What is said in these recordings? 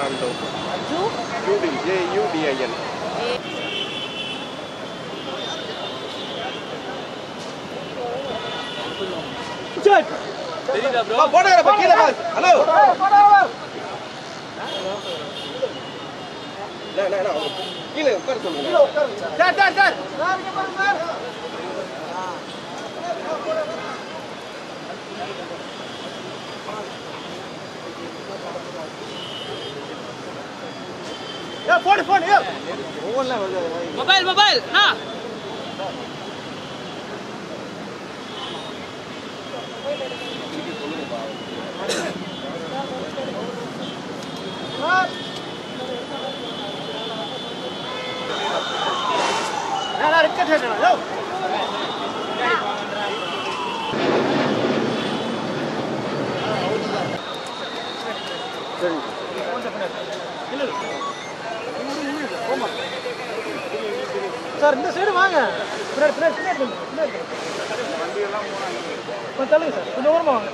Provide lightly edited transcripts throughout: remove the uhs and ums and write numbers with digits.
Ronaldo. Judin, J-U-D-I-N. Check. தெரியுதா bro? போடுங்க bro கீழ பாஸ். ஹலோ. நான் கீழ உட்கார சொல்லுங்க. கீழ உட்காருங்க. சார். சார் இங்க பாருங்க சார். ஏ போன் ஏ. போன்ல வருது. மொபைல் அண்ணா. நான் இருக்கேன் யோ சரி இல்ல சார் இந்த சைடு வாங்க பின்னாடி வண்டி எல்லாம் போறாங்க தள்ளுங்க சார் கொஞ்சம் ஓரமா வாங்க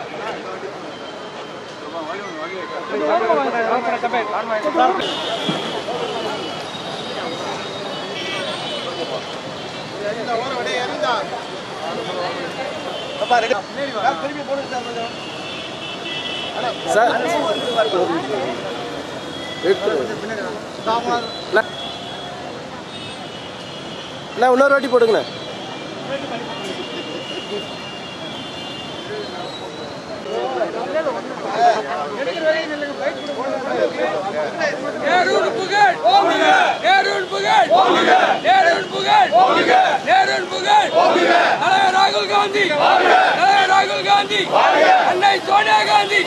இன்னொரு வாட்டி போடுங்கண்ணே ராகுல் காந்தி அன்னை சோனியா காந்தி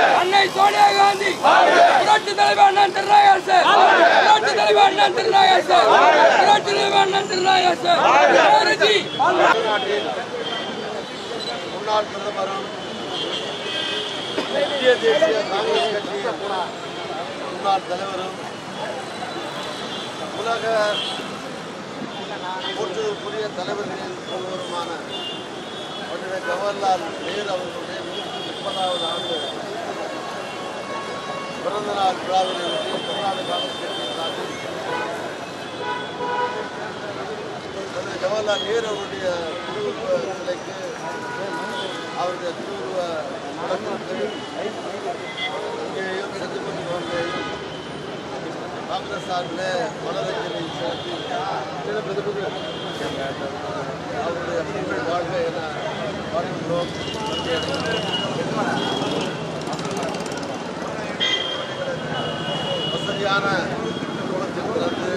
புரட்சி தலைவர் அண்ணன் திருநாயகர் புரட்சி தலைவர் அண்ணன் திருநாயகர் புரட்சி தலைவர் அண்ணன் திருநாயகர் முன்னாள் பிரதமரும் இந்திய தேசிய காங்கிரஸ் கட்சியின் முன்னாள் தலைவரும் உலக போற்றுதலுக்குரிய தலைவர்களில் ஒருவருமான பண்டித ஜவஹர்லால் நேரு அவர்களுடைய 30வது ஆண்டு பிறந்தநாள் விழாவினையொட்டி தமிழ்நாடு காங்கிரஸ் கட்சியின் சார்பில் பண்டித ஜவஹர்லால் நேரு அவருடைய திருவுருவ சிலைக்கு அவருடைய திருவுருவ படத்திற்கு இங்கேயும் செத்துப்பட்டு ரோட்லையும் காங்கிரஸ் சார்பில் மலரஞ்சலி செலுத்தி அவருடைய புகழ் வாழ்க என வாழ்கிறோம். வசதியான குளத்தில் பிறந்து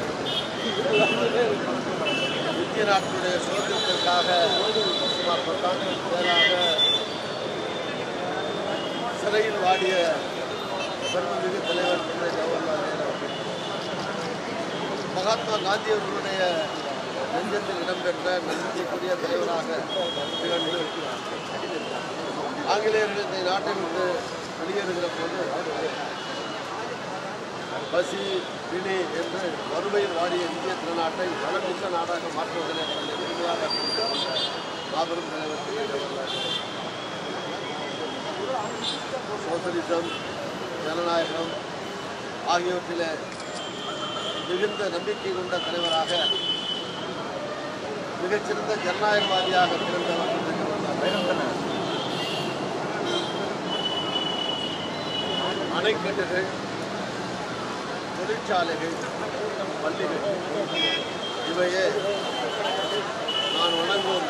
இந்திய நாட்டினுடைய சுதந்திரத்திற்காக சுமார் 10 ஆண்டுகளுக்கு மேலாக சிறையில் வாடிய பெருமிகு தலைவர் ஜவஹர்லால் நேரு மகாத்மா காந்தி அவர்களுடைய நெஞ்சத்தில் இடம்பெற்ற நம்பிக்கைக்குரிய தலைவராக திகழ்ந்து ஆங்கிலேயர்கள் இந்த நாட்டை விட்டு வெளியேறுகிற போது பசி பிணி என்று வறுமையில் வாடிய இந்திய திருநாட்டை வளமிக்க நாடாக மாற்றுவதில் தன்னை உறுதியாக மாபெரும் தலைவர் ஜவஹர்லால் சோசலிசம் ஜனநாயகம் ஆகியவற்றில் மிகுந்த நம்பிக்கை கொண்ட தலைவராக மிகச்சிறந்த ஜனநாயகவாதியாக திகழ்ந்தவர் ஜவஹர்லால். அணைக்கட்டுகள், தொழிற்சாலைகள், பள்ளிகள் இவையே நான் வணங்கும்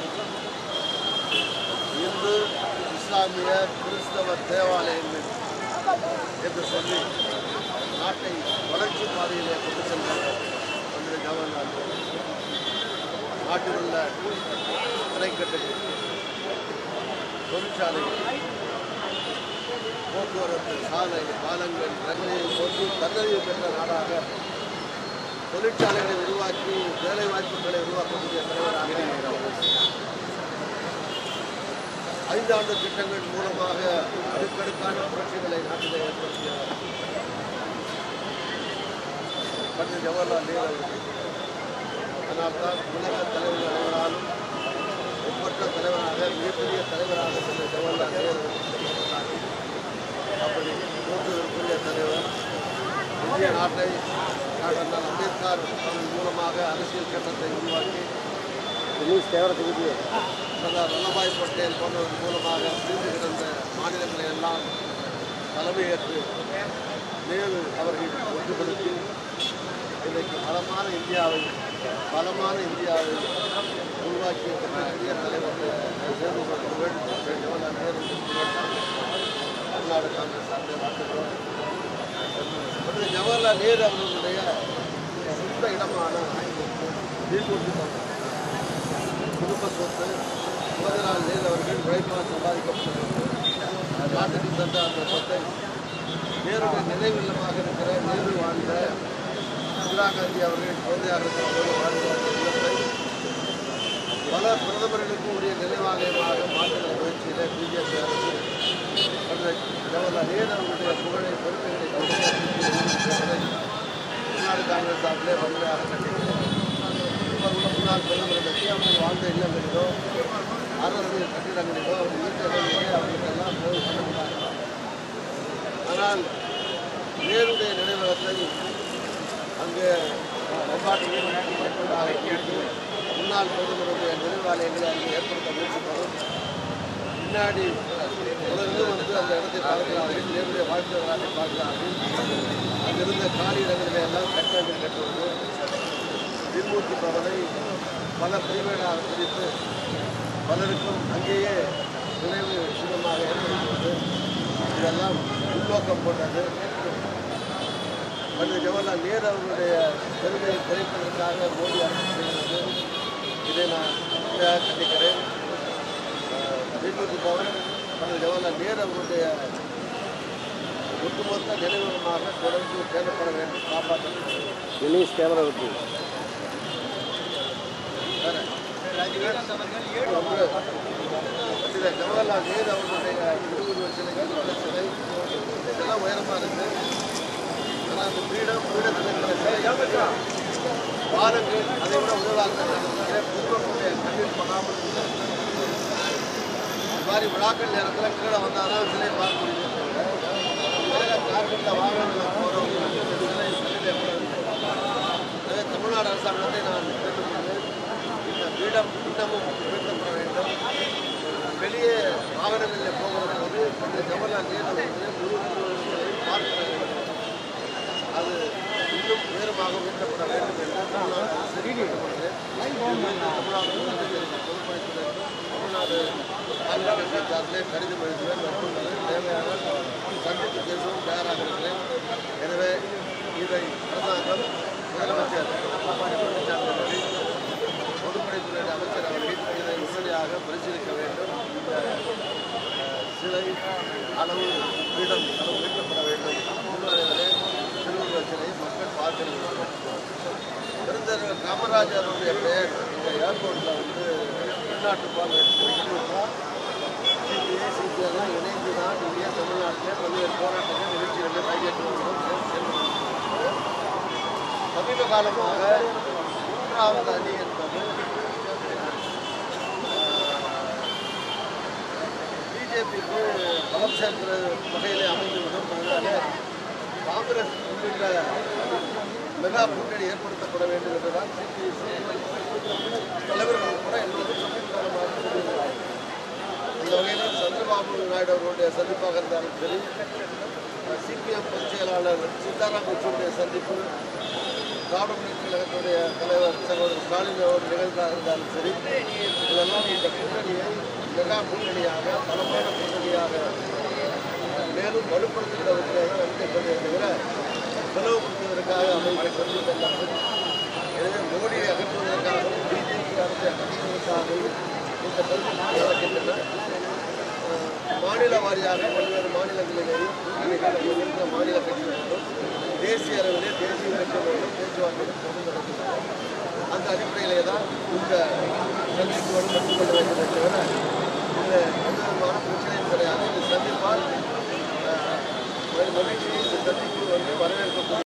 இந்து இஸ்லாமிய கிறிஸ்தவ தேவாலயங்கள் என்று சொல்லி நாட்டை வளர்ச்சி பாதையிலே கொண்டு சென்ற பண்டித ஜவஹர்லால் நாட்டில் உள்ள அணைக்கட்டுகள், தொழிற்சாலைகள், போக்குவரத்து, சாலை, பாலங்கள், ரயில்களை போட்டு தன்னறிவு பெற்ற நாடாக தொழிற்சாலைகளை உருவாக்கி வேலைவாய்ப்புகளை உருவாக்கக்கூடிய தலைவராக 5 ஆண்டு திட்டங்கள் மூலமாக அடுக்கடுக்கான புரட்சிகளை நாட்டிலே ஏற்படுத்தியவர் பண்டித ஜவஹர்லால் நேரு அவர்கள். அதனால்தான் உலக தலைவர்கள் அனைவராலும் ஒப்பற்ற தலைவராக மிகப்பெரிய தலைவராக பண்டித ஜவஹர்லால் நேரு அப்படி போற்றுவதற்குரிய தலைவர் இந்திய நாட்டை டாக்டர் அம்பேத்கர் அவர்கள் மூலமாக அரசியல் சட்டத்தை உருவாக்கி சர்தார் வல்லபாய் பட்டேல் போன்றவர்கள் மூலமாக பிரிந்து கிடந்த மாநிலங்களை எல்லாம் தலைமையேற்று நேரு அவர்கள் ஒன்றுபடுத்தி இன்றைக்கு பலமான இந்தியாவை உருவாக்கிய பெரிய தலைவர் ஜவஹர்லால் நேரு தமிழ்நாடு காங்கிரஸ் சார்பில் வாழ்த்துகிறோம். ஜவஹர்லால் நேரு அவர்களுடைய சொந்த இடமான தீர்மூர்த்தி குடும்ப சொத்து ஜவஹர்லால் நேரு அவர்கள் உழைப்பால் சம்பாதிக்கப்பட்டது. நாட்டுக்கு தந்த அந்த சொத்தை நேருடைய நினைவில்லமாக இருக்கிற நேரு வாழ்ந்த இந்திரா காந்தி அவர்கள் குழந்தையாக இருக்கிற வாழ்ந்த இல்லத்தை பல பிரதமர்களுக்கும் உரிய நினைவாலயமாக மாற்றுகிற முயற்சியில் பிஜேபி அரசு ஜவஹர்லால் நேரு அவர்களுடைய புகழை பெருமைகளை தமிழ்நாடு காங்கிரஸ் சார்பிலே வன்மையாக கண்டிக்கிறோம். முன்னாள் பிரதமர்களுக்கு அவர்கள் வாழ்ந்த இல்லங்களிலோ அரசு கட்டிடங்களிலோ அவர் வீட்டங்களிலே அவர்களுக்கெல்லாம் போய் பண்ணுகிறார். ஆனால் நேருடைய நினைவகத்தை அங்கே முன்னாள் பிரதமருடைய நினைவாலயங்களை அங்கே ஏற்படுத்த முயற்சிப்பதும் பின்னாடி தொடர்ந்து அந்த இடத்தை பார்க்கிறார்கள், நேருடைய வாழ்க்கையை பார்க்கிறார்கள். அங்கிருந்த காலி இடங்களிலே எல்லாம் கட்டங்கள் கட்டுவது, தீர்மூர்த்தி பவனை பல பிரிவுகளாக பிரித்து பலருக்கும் அங்கேயே நினைவு சின்னமாக ஏற்படுத்துவது, இதெல்லாம் உள்நோக்கம் கொண்டது. பண்டித ஜவஹர்லால் நேரு அவர்களுடைய பெருமையை குறைப்பதற்காக மோடி அரசு செய்கிறது. இதை நான் கண்டிக்கிறேன். தீர்மூர்த்தி பவன் பண்டித ஜவஹர்லால் நேரு அவர்களுடைய ஒட்டுமொத்த நினைவகமாக தொடர்ந்து தேடப்பட வேண்டும், காப்பாற்றப்படும். ஜவஹர்லால் நேரு அவர்களுடைய 20 சிலை இதெல்லாம் உயரமாக இருக்கு. ஆனால் அந்த பீடத்தில் இருக்கிற சிலை பாருங்கள், அதை விட உதவாக பொதுமக்களுடைய கண்ணில் பண்ணாமல் இந்த மாதிரி விழாக்கள் நேரத்தில் கீழே வந்தாலும் சிலை பார்க்க முடியும். கார்களில் வாகனங்கள் போகிறவங்க தமிழ்நாடு அரசாங்கத்தை நான் கேட்டுக்கொண்டேன். இந்த பீடம் இன்னமும் உயர்த்தப்பட வேண்டும். வெளியே வாகனங்களில் போகிற போது ஜவஹர்லால் நேரு பார்க்க வேண்டும். அது இன்னும் உயரமாக உயர்த்தப்பட வேண்டும் என்று தமிழ்நாடு காங்கிரஸ் சார்பிலே கடிதம் எழுதுவேன். மற்றும் தேவையான சந்தித்து பேசவும் தயாராக இருக்கிறேன். எனவே இதை அரசாங்கம் முதலமைச்சர் பழனிசாமி பொதுப்பணித்துறை அமைச்சர் அவர்கள் இதை உடனடியாக பரிசீலிக்க வேண்டும். இந்த சிலை அளவு பீடம் உயர்த்தப்பட வேண்டும். முன்னரே திருவள்ளுவர் சிலையை மக்கள் பார்க்க வேண்டும். பெருந்தலைவர் காமராஜருடைய பெயர் இந்த ஏர்போர்ட்டில் உள்நாட்டு பால் சிபிஐ இணைந்து தான் இந்திய தமிழ்நாட்டில் பல்வேறு போராட்டங்கள் நிகழ்ச்சிகளில் கையெழுத்து சமீப காலமாக 3வது அணி என்பது பிஜேபிக்கு பலம் சேர்க்கிற வகையிலே அமைந்துவிடும். அதனால காங்கிரஸ் உள்ளிட்ட மெகா கூட்டணி ஏற்படுத்தப்பட வேண்டும் என்றுதான் தலைவர்கள் கூட என்பது சமீப காலமாக சொல்லியிருக்கிறார். இந்த வகையில் சந்திரபாபு நாயுடு அவர்களுடைய சந்திப்பாக இருந்தாலும் சரி, சிபிஎம் பொதுச் செயலாளர் சீதாராம் யெச்சூரியுடைய சந்திப்பு, திராவிட முன்னேற்ற கழகத்துடைய தலைவர் சகோதரர் ஸ்டாலின் அவர்கள் நிகழ்ந்தாக இருந்தாலும் சரி, இதெல்லாம் இந்த கூட்டணியை மெகா கூட்டணியாக பலமான கூட்டணியாக மேலும் வலுப்படுத்துகிறவர்களே தான் நம்பிக்கை தவிர பிளவுபடுத்துவதற்காக அமைந்த சந்திப்பெல்லாம். எனவே மோடியை அகற்றுவதற்காகவும் பிஜேபி அரசை அகற்றுவதற்காகவும் இந்த கருத்து நடக்கின்றன. மாநில வாரியாக பல்வேறு மாநிலங்களிலேயும் கூட்டணிகள் மாநில கட்சிகளும் தேசிய அளவிலே தேசிய கட்சிகளோடும் பேச்சுவார்த்தைகள் தொடர்ந்து நடக்கின்றன. அந்த அடிப்படையிலே தான் இந்த சந்திப்போடு கற்றுக்கொள்ள வேண்டுமே தவிர இந்த எந்த விதமான பிரச்சனையும் கிடையாது. இந்த சந்திப்பால் மகிழ்ச்சியை இந்த சந்திப்பு வரவேற்கக்கூடிய